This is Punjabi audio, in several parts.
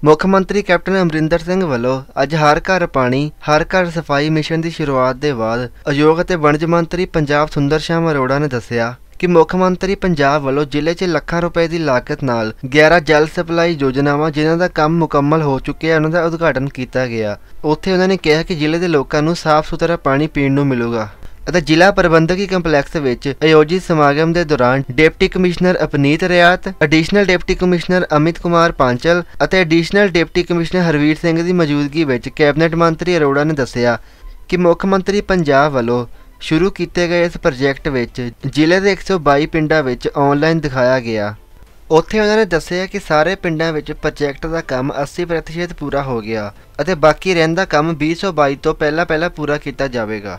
ਮੁੱਖ ਮੰਤਰੀ ਕੈਪਟਨ ਅਮਰਿੰਦਰ ਸਿੰਘ ਵੱਲੋਂ ਅੱਜ ਹਰ ਘਰ ਪਾਣੀ ਹਰ ਘਰ ਸਫਾਈ ਮਿਸ਼ਨ ਦੀ ਸ਼ੁਰੂਆਤ ਦੇ ਬਾਅਦ ਉਦਯੋਗ ਅਤੇ ਵਣਜ ਮੰਤਰੀ ਪੰਜਾਬ ਸੁੰਦਰ ਸ਼ਾਮ ਅਰੋੜਾ ਨੇ ਦੱਸਿਆ ਕਿ ਮੁੱਖ ਮੰਤਰੀ ਪੰਜਾਬ ਵੱਲੋਂ ਜ਼ਿਲ੍ਹੇ 'ਚ ਲੱਖਾਂ ਰੁਪਏ ਦੀ ਲਾਗਤ ਨਾਲ 11 ਜਲ ਸਪਲਾਈ ਯੋਜਨਾਵਾਂ ਜਿਨ੍ਹਾਂ ਦਾ ਕੰਮ ਮੁਕੰਮਲ ਹੋ ਚੁੱਕਿਆ ਉਹਨਾਂ ਦਾ ਉਦਘਾਟਨ ਕੀਤਾ ਗਿਆ। ਉੱਥੇ ਉਹਨਾਂ ਨੇ ਕਿਹਾ ਕਿ ਜ਼ਿਲ੍ਹੇ ਦੇ ਲੋਕਾਂ ਨੂੰ ਸਾਫ਼ ਸੁਥਰਾ ਪਾਣੀ ਪੀਣ ਨੂੰ ਮਿਲੂਗਾ ਅਤੇ ਜ਼ਿਲ੍ਹਾ ਪ੍ਰਬੰਧਕੀ ਕੰਪਲੈਕਸ ਵਿੱਚ ਆਯੋਜਿਤ ਸਮਾਗਮ ਦੇ ਦੌਰਾਨ deputy commissioner Apneet Riyait, additional deputy commissioner Amit Kumar Panchal ਅਤੇ additional deputy commissioner Harvir Singh ਦੀ ਮੌਜੂਦਗੀ ਵਿੱਚ ਕੈਬਨਿਟ ਮੰਤਰੀ ਅਰੋੜਾ ਨੇ ਦੱਸਿਆ ਕਿ ਮੁੱਖ ਮੰਤਰੀ ਪੰਜਾਬ ਵੱਲੋਂ ਸ਼ੁਰੂ ਕੀਤੇ ਗਏ ਇਸ ਪ੍ਰੋਜੈਕਟ ਵਿੱਚ ਜ਼ਿਲ੍ਹੇ ਦੇ 122 ਪਿੰਡਾਂ ਵਿੱਚ ਆਨਲਾਈਨ ਦਿਖਾਇਆ ਗਿਆ। ਉੱਥੇ ਉਹਨਾਂ ਨੇ ਦੱਸਿਆ ਕਿ ਸਾਰੇ ਪਿੰਡਾਂ ਵਿੱਚ ਪ੍ਰੋਜੈਕਟ ਦਾ ਕੰਮ 80% ਪੂਰਾ ਹੋ ਗਿਆ ਅਤੇ ਬਾਕੀ ਰਹਿੰਦਾ ਕੰਮ 2022 ਤੋਂ ਪਹਿਲਾਂ ਪੂਰਾ ਕੀਤਾ ਜਾਵੇਗਾ।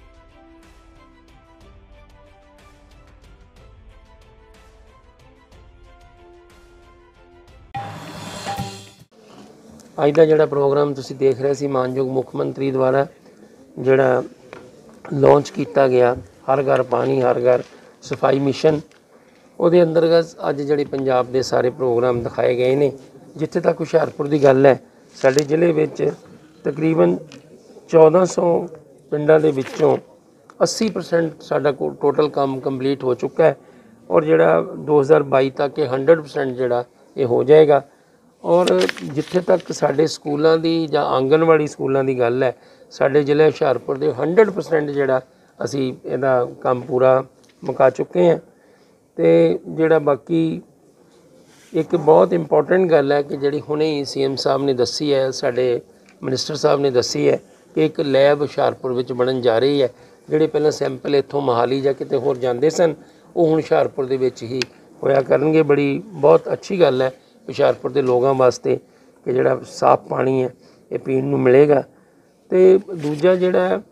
ਅੱਜ ਦਾ ਜਿਹੜਾ ਪ੍ਰੋਗਰਾਮ ਤੁਸੀਂ ਦੇਖ ਰਹੇ ਸੀ ਮਾਨਯੋਗ ਮੁੱਖ ਮੰਤਰੀ ਦੁਆਰਾ ਜਿਹੜਾ ਲਾਂਚ ਕੀਤਾ ਗਿਆ ਹਰ ਘਰ ਪਾਣੀ ਹਰ ਘਰ ਸਫਾਈ ਮਿਸ਼ਨ, ਉਹਦੇ ਅੰਤਰਗਤ ਅੱਜ ਜਿਹੜੇ ਪੰਜਾਬ ਦੇ ਸਾਰੇ ਪ੍ਰੋਗਰਾਮ ਦਿਖਾਏ ਗਏ ਨੇ। ਜਿੱਥੇ ਤੱਕ ਹੁਸ਼ਿਆਰਪੁਰ ਦੀ ਗੱਲ ਹੈ, ਸਾਡੇ ਜ਼ਿਲ੍ਹੇ ਵਿੱਚ ਤਕਰੀਬਨ 1400 ਪਿੰਡਾਂ ਦੇ ਵਿੱਚੋਂ 80% ਸਾਡਾ ਟੋਟਲ ਕੰਮ ਕੰਪਲੀਟ ਹੋ ਚੁੱਕਾ ਹੈ ਔਰ ਜਿਹੜਾ 2022 ਤੱਕ ਇਹ 100% ਜਿਹੜਾ ਇਹ ਹੋ ਜਾਏਗਾ। ਔਰ ਜਿੱਥੇ ਤੱਕ ਸਾਡੇ ਸਕੂਲਾਂ ਦੀ ਜਾਂ ਆਂਗਣਵਾੜੀ ਸਕੂਲਾਂ ਦੀ ਗੱਲ ਹੈ, ਸਾਡੇ ਜ਼ਿਲ੍ਹੇ ਹੁਸ਼ਿਆਰਪੁਰ ਦੇ 100% ਜਿਹੜਾ ਅਸੀਂ ਇਹਦਾ ਕੰਮ ਪੂਰਾ ਮੁਕਾ ਚੁੱਕੇ ਹਾਂ। ਅਤੇ ਜਿਹੜਾ ਬਾਕੀ ਇੱਕ ਬਹੁਤ ਇੰਪੋਰਟੈਂਟ ਗੱਲ ਹੈ ਕਿ ਜਿਹੜੀ ਹੁਣੇ ਹੀ CM ਸਾਹਿਬ ਨੇ ਦੱਸੀ ਹੈ, ਸਾਡੇ ਮਿਨਿਸਟਰ ਸਾਹਿਬ ਨੇ ਦੱਸੀ ਹੈ ਕਿ ਇੱਕ ਲੈਬ ਹੁਸ਼ਿਆਰਪੁਰ ਵਿੱਚ ਬਣਨ ਜਾ ਰਹੀ ਹੈ। ਜਿਹੜੇ ਪਹਿਲਾਂ ਸੈਂਪਲ ਇੱਥੋਂ ਮੋਹਾਲੀ ਜਾਂ ਕਿਤੇ ਹੋਰ ਜਾਂਦੇ ਸਨ, ਉਹ ਹੁਣ ਹੁਸ਼ਿਆਰਪੁਰ ਦੇ ਵਿੱਚ ਹੀ ਹੋਇਆ ਕਰਨਗੇ। ਬਹੁਤ ਅੱਛੀ ਗੱਲ ਹੈ ਹੁਸ਼ਿਆਰਪੁਰ ਦੇ ਲੋਕਾਂ ਵਾਸਤੇ ਕਿ ਜਿਹੜਾ ਸਾਫ਼ ਪਾਣੀ ਹੈ ਇਹ ਪੀਣ ਨੂੰ ਮਿਲੇਗਾ। ਅਤੇ ਦੂਜਾ ਜਿਹੜਾ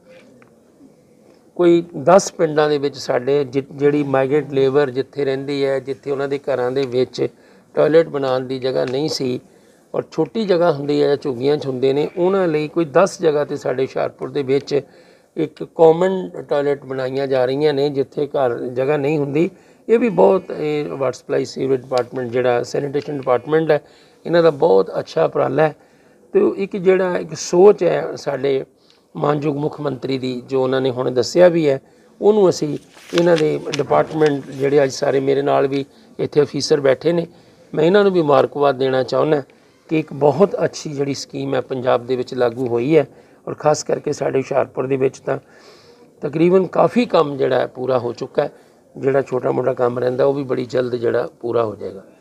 ਕੋਈ 10 ਪਿੰਡਾਂ ਦੇ ਵਿੱਚ ਸਾਡੇ ਜਿਹੜੀ ਮਾਈਗ੍ਰੇਟ ਲੇਬਰ ਜਿੱਥੇ ਰਹਿੰਦੀ ਹੈ, ਜਿੱਥੇ ਉਹਨਾਂ ਦੇ ਘਰਾਂ ਦੇ ਵਿੱਚ ਟੋਇਲਟ ਬਣਾਉਣ ਦੀ ਜਗ੍ਹਾ ਨਹੀਂ ਸੀ ਔਰ ਛੋਟੀ ਜਗ੍ਹਾ ਹੁੰਦੀ ਹੈ ਜਾਂ ਝੁੱਗੀਆਂ 'ਚ ਹੁੰਦੇ ਨੇ, ਉਹਨਾਂ ਲਈ ਕੋਈ 10 ਜਗ੍ਹਾ 'ਤੇ ਸਾਡੇ ਹੁਸ਼ਿਆਰਪੁਰ ਦੇ ਵਿੱਚ ਇੱਕ ਕਾਮਨ ਟੋਇਲਟ ਬਣਾਈਆਂ ਜਾ ਰਹੀਆਂ ਨੇ ਜਿੱਥੇ ਘਰ ਜਗ੍ਹਾ ਨਹੀਂ ਹੁੰਦੀ। ਇਹ ਵੀ ਬਹੁਤ ਵਾਟਰ ਸਪਲਾਈ ਸੀਵਰੇਜ ਡਿਪਾਰਟਮੈਂਟ ਜਿਹੜਾ ਸੈਨੀਟੇਸ਼ਨ ਡਿਪਾਰਟਮੈਂਟ ਹੈ, ਇਹਨਾਂ ਦਾ ਬਹੁਤ ਅੱਛਾ ਉਪਰਾਲਾ ਹੈ। ਅਤੇ ਇੱਕ ਜਿਹੜਾ ਇੱਕ ਸੋਚ ਹੈ ਸਾਡੇ ਮਾਨਯੋਗ ਮੁੱਖ ਮੰਤਰੀ ਦੀ, ਜੋ ਉਹਨਾਂ ਨੇ ਹੁਣ ਦੱਸਿਆ ਵੀ ਹੈ, ਉਹਨੂੰ ਅਸੀਂ ਇਹਨਾਂ ਦੇ ਡਿਪਾਰਟਮੈਂਟ ਜਿਹੜੇ ਅੱਜ ਸਾਰੇ ਮੇਰੇ ਨਾਲ ਵੀ ਇੱਥੇ ਅਫੀਸਰ ਬੈਠੇ ਨੇ, ਮੈਂ ਇਹਨਾਂ ਨੂੰ ਵੀ ਮੁਬਾਰਕਬਾਦ ਦੇਣਾ ਚਾਹੁੰਦਾ ਕਿ ਇੱਕ ਬਹੁਤ ਅੱਛੀ ਜਿਹੜੀ ਸਕੀਮ ਹੈ ਪੰਜਾਬ ਦੇ ਵਿੱਚ ਲਾਗੂ ਹੋਈ ਹੈ। ਔਰ ਖਾਸ ਕਰਕੇ ਸਾਡੇ ਹੁਸ਼ਿਆਰਪੁਰ ਦੇ ਵਿੱਚ ਤਾਂ ਤਕਰੀਬਨ ਕਾਫੀ ਕੰਮ ਜਿਹੜਾ ਪੂਰਾ ਹੋ ਚੁੱਕਾ ਹੈ। ਜਿਹੜਾ ਛੋਟਾ ਮੋਟਾ ਕੰਮ ਰਹਿੰਦਾ ਉਹ ਵੀ ਬੜੀ ਜਲਦ ਜਿਹੜਾ ਪੂਰਾ ਹੋ ਜਾਏਗਾ।